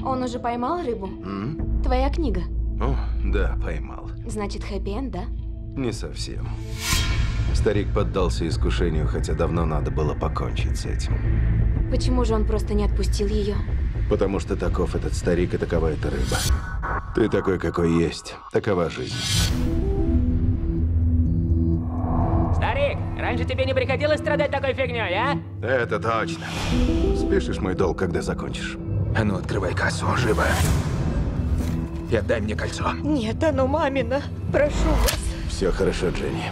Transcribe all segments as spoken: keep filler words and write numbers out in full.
Он уже поймал рыбу? М? Твоя книга. О, да, поймал. Значит, хэппи-энд, да? Не совсем. Старик поддался искушению, хотя давно надо было покончить с этим. Почему же он просто не отпустил ее? Потому что таков этот старик и такова эта рыба. Ты такой, какой есть. Такова жизнь. Старик, раньше тебе не приходилось страдать такой фигней, а? Это точно. Спишешь мой долг, когда закончишь. А ну, открывай кассу, живо. И отдай мне кольцо. Нет, оно мамино. Прошу вас. Все хорошо, Дженни.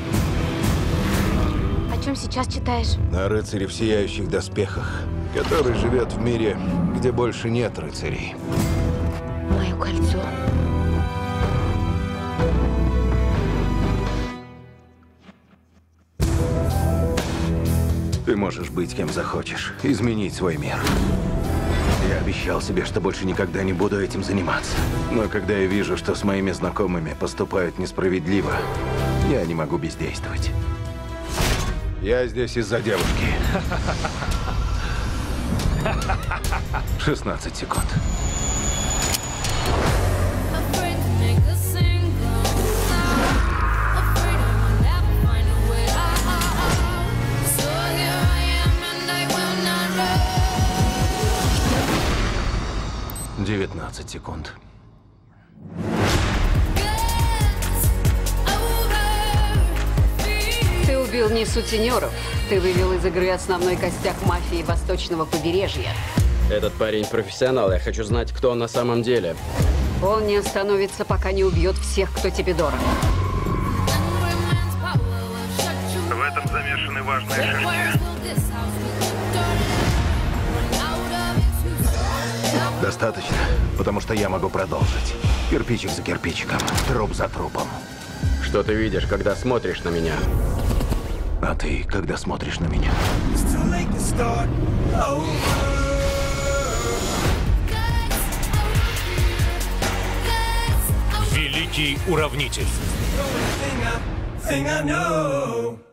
О чем сейчас читаешь? О рыцаре в сияющих доспехах, который живет в мире, где больше нет рыцарей. Мое кольцо. Ты можешь быть кем захочешь, изменить свой мир. Я обещал себе, что больше никогда не буду этим заниматься. Но когда я вижу, что с моими знакомыми поступают несправедливо, я не могу бездействовать. Я здесь из-за девушки. шестнадцать секунд. девятнадцать секунд. Ты убил не сутенеров. Ты вывел из игры основной костяк мафии Восточного побережья. Этот парень профессионал. Я хочу знать, кто он на самом деле. Он не остановится, пока не убьет всех, кто тебе дорог. В этом замешаны важные шишки. Достаточно, потому что я могу продолжить. Кирпичик за кирпичиком, труп за трупом. Что ты видишь, когда смотришь на меня? А ты, когда смотришь на меня? Великий уравнитель. Thing I know.